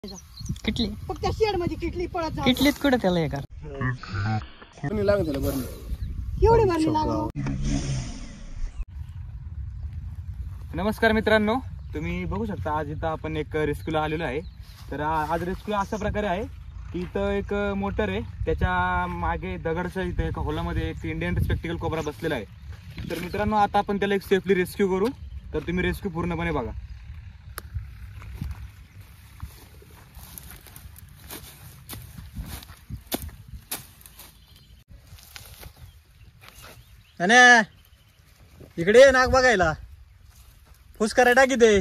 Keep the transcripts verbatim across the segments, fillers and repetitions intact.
किटली फक्त शेड मध्ये किटली पळत जा. किटलीत कुठे त्याला हे कर कोणी लागत त्याला बरं केवढी भरली लागलो. नमस्कार मित्रांनो, तुम्ही बघू शकता आज इथं आपण एक रेस्क्यूला आलेलो आहे. तर आज रेस्क्यू अशा प्रकारे आहे की इथं एक मोटर आहे, त्याच्या मागे दगडच्या इथं एका होलामध्ये एक इंडियन स्पेक्टिकल कोबरा बसलेला आहे. तर मित्रांनो आता आपण त्याला एक सेफली रेस्क्यू करू. तर तुम्ही रेस्क्यू पूर्णपणे बघा. अने इकडे ये नाक बघायला. फुस करा टाकी ते.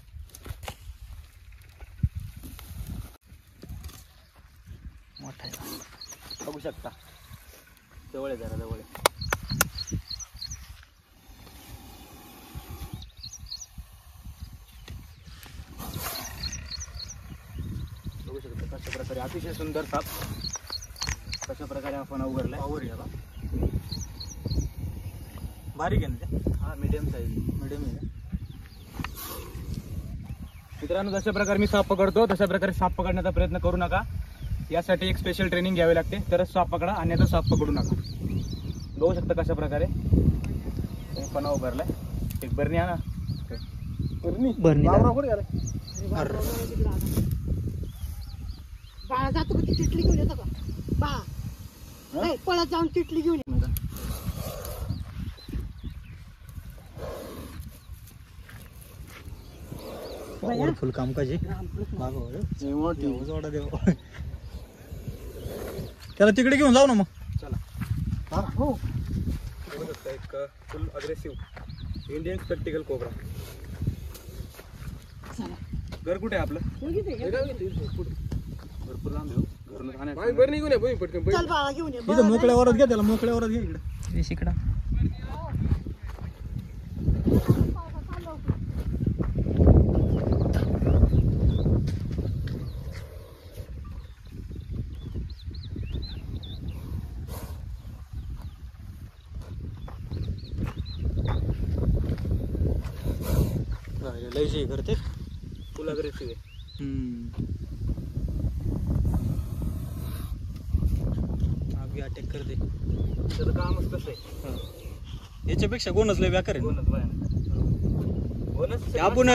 मोठा आहे, बघू शकता. जवळ आहे, जरा जवळ आहे. बघू शकता कशा प्रकारे अतिशय सुंदर साप कशा प्रकारे आपण उघडलाय. पावर याला बारीक आहे ना ते? हा मीडियम साईज मीडियम आहे. मित्रांनो जशा प्रकारे मी साप पकडतो तशा प्रकारे साप पकडण्याचा प्रयत्न करू नका. यासाठी एक स्पेशल ट्रेनिंग घ्यावी लागते, तरच साप पकडा, अन्यथा साप पकडू नका. बघू शकता कशा प्रकारे पण उभारलाय. एक बरणी आणा. बरणी बाळा जातो का ती किटली घेऊन येतो का बाळा? नाही पळत जाऊन किटली घेऊन ये. फुल काम काजी त्याला तिकडे घेऊन जाऊ ना मग. चला. हो बघू शकता एक full aggressive Indian spectacle cobra. घर कुठे आहे आपलं? भरपूर लांब आहे. चल बाळा घेऊन ये. इथं मोकळ्यावरच घ्या त्याला, मोकळ्यावरच घ्या इकडे. शिकडा लयशी करते. फुल अग्रेसिव्ह आहे. आगी अटॅक करते. त्याचं कामच कसं आहे. याच्यापेक्षा गोनच लय व्याकार आहे. बोनस भयानक. बोनस आपण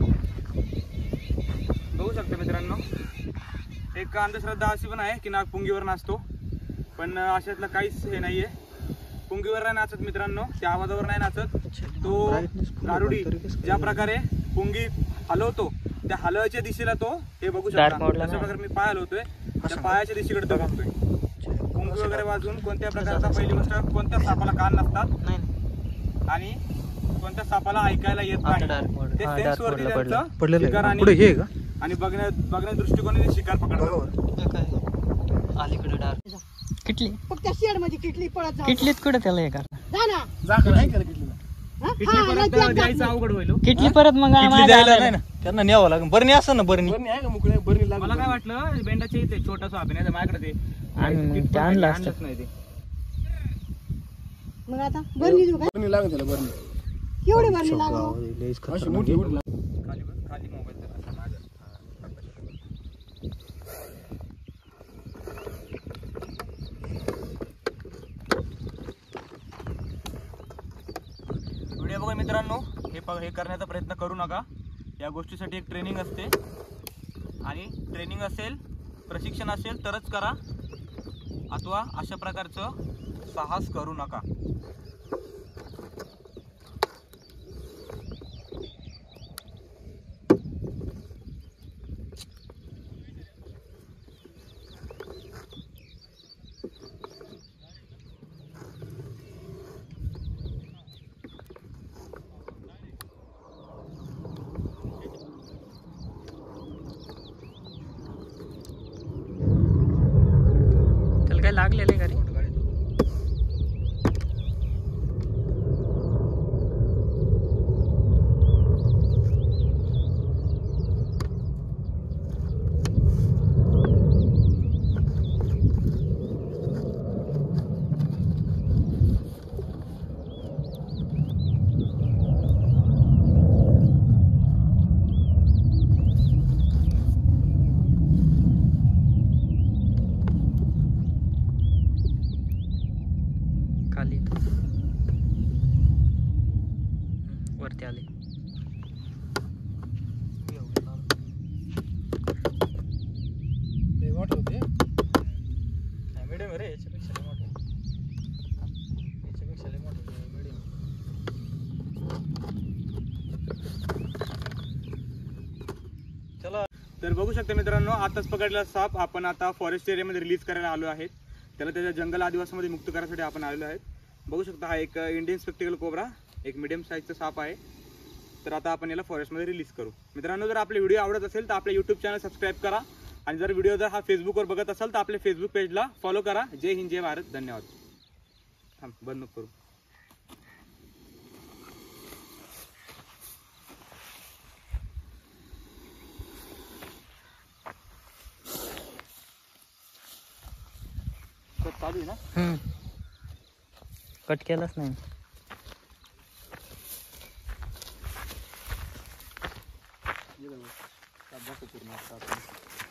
बघू शकता मित्रांनो, एक अंधश्रद्धा अशी पण आहे की नाग पुंगीवर नाचतो, पण अशातलं काहीच हे नाहीये. पुंगीवर नाही नाचत मित्रांनो, त्या आवाजावर नाही नाचत. तो गारुडी ज्या प्रकारे पुंगी हलवतो त्या हलवायच्या दिशेला तो हे बघू शकता. अशा प्रकारे मी पाय हलवतोय, त्या पायाच्या दिशेकडे तो बघतोय. पुंगी वगैरे वाजून कोणत्या प्रकारचा, पहिली गोष्ट कोणत्या सापाला कान नसतात आणि कोणत्या सापाला ऐकायला येत नाही. ते सेन्सवरती त्यांचं शिकार आणि आणि बघण्या बघण्या दृष्टिकोनाने शिकार पकडतात. अलीकडे डार्क किटली फक्त शेड मध्ये किटली पळत जा. किटलीत कुठे त्याला हे कर जा ना. जाकर नाही केलं किटलीला. हा? किटली हा, परत नाही, द्यायचं द्यायचं अवघड होईल. किटली परत मग किटली द्यायला नाही ना, त्यांना न्यावं लागेल. बरणी असं ना, बरणी आहे का मोकळे बरणी लागेल. मला काय वाटलं बेंडाच्या इथे छोटा साप आहे, माझ्याकडे ते आणि किट ते आणलं आणलंच असतं. नाही ते. मग आता बरणी देऊ का? बरणी लागेल त्याला. बरणी केवढी भरली लागलो. अशी मोठी मोठी खाली बघ, खाली मोबाईल त्याला माझ्या. व्हिडिओ बघा मित्रांनो, हे हे करण्याचा प्रयत्न करू नका. या गोष्टीसाठी एक ट्रेनिंग असते आणि ट्रेनिंग असेल, प्रशिक्षण असेल तरच करा, अथवा अशा प्रकारचं साहस करू नका. त्याला काय लागलेलं आहे घरी? मोठे होते. मिडियम रे, याच्यापेक्षा लय मोठं. याच्यापेक्षा लय मोठं मिडियम. चला. तर बघू शकता मित्रांनो, आताच पकडलेला साप आपण आता फॉरेस्ट एरियामध्ये रिलीज करायला आलो आहेत. त्याला त्याच्या जंगल आदिवासीमध्ये मुक्त करण्यासाठी आपण आलेलो आहेत. बघू शकता हा एक इंडियन स्पेक्टिकल कोब्रा, एक मिडियम साईजचा साप आहे. तर आता आपण याला फॉरेस्टमध्ये रिलीज करू. मित्रांनो, जर आपले व्हिडिओ आवडत असेल तर आपले यूट्यूब चॅनल सबस्क्राईब करा आणि जर व्हिडिओ जर हा फेसबुकवर बघत असाल तर आपल्या फेसबुक पेजला फॉलो करा. जय हिंद, जय भारत, धन्यवाद. थांब, बंद नको करू. चालू आहे ना. कट केलाच नाही. पूर्ण